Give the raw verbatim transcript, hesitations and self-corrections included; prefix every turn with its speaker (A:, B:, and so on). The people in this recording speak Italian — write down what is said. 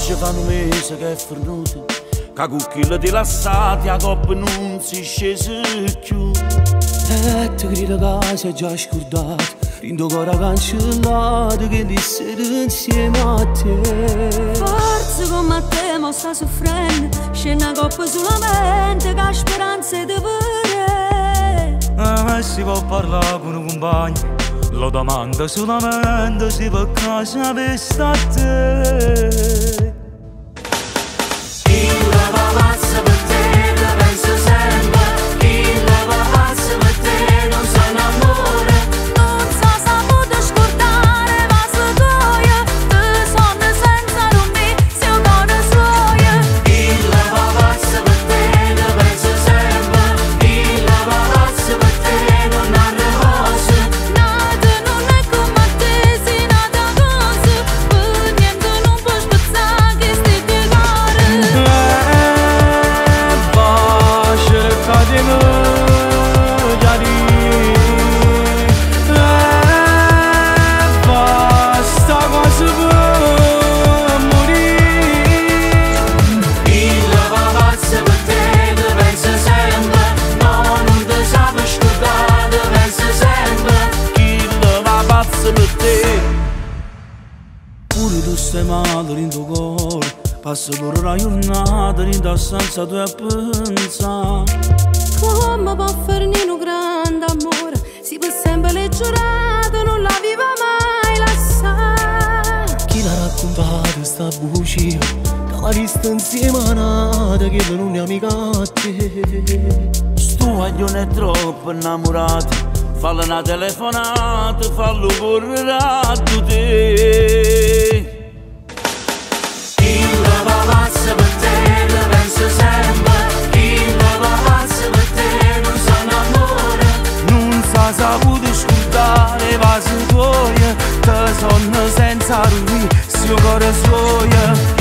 A: Oggi fa un mese che è fornuto, che cucchilla rilassati a coppa non si scese più.
B: E ti credo che si è già scordato, rindo ancora cancellato che l'essere insieme a te.
C: Forse come te mo sta soffrendo, scende una coppa solamente che ha speranze di vedere.
D: Eh, si può parlare con un compagno, lo domanda solamente se per casa per sta a te.
B: Pure tu stai male in tuo cuore, passa pure la giornata in ta stanza tu a pensare.
C: Come può fare un grande amore, si può sempre le giurate, non la viva mai lasciare.
B: Chi l'ha raccontato sta bugia, che la vista insieme a nata, che non è amica a te.
A: Sto guaglione è troppo innamorato, fallo una telefonata, fallo correre a te.
E: Il va passa per te, lo penso sempre. Il va passa per te, non sono amore.
B: Non sa saputo scordare, va su tuoi, te sonno senza lui, se il cuore suo.